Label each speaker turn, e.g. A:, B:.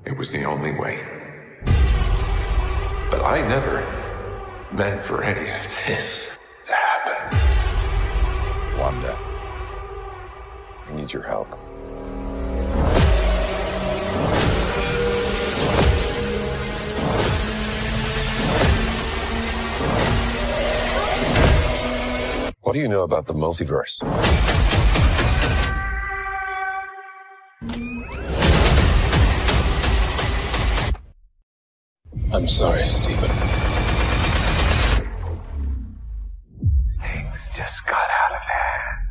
A: It was the only way. But I never meant for any of this to happen.
B: Wanda, I need your help. What do you know about the multiverse? I'm sorry, Stephen.
A: Things just got out of hand.